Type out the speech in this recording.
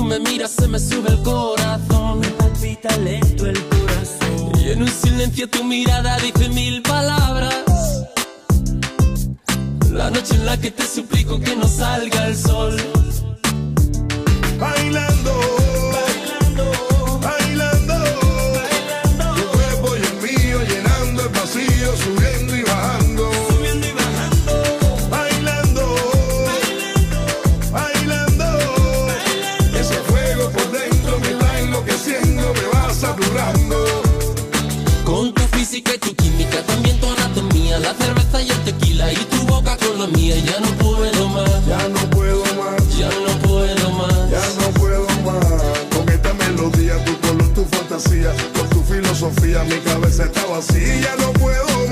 me miras se me sube el corazón. Me palpita lento el corazón. Y en un silencio tu mirada dice mil palabras. La noche en la que te suplico que no salga el sol. Bailando, bailando, bailando, bailando. Tu cuerpo y el mío llenando el vacío, subiendo y bajando, Subiendo y bajando. bailando, bailando, bailando, bailando. Ese fuego por dentro me va enloqueciendo, me va saturando. Con tu física y tu química, también tu anatomía, la cerveza y el tequila y tu boca con la mía. Ya no puedo más, Ya no puedo más, ya no puedo más. ya no puedo más. Con esta melodía, tu color, tu fantasía, con tu filosofía, mi cabeza está vacía. Ya no puedo